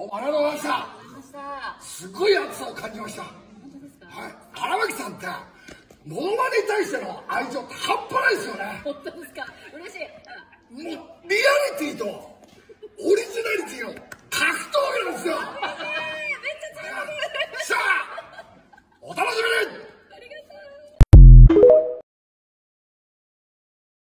どうもありがとうございました。すごい熱さを感じました。 本当ですか？ はい、荒牧さんってモノマネに対しての愛情って半端ないですよね。 本当ですか？嬉しい。 もうリアリティと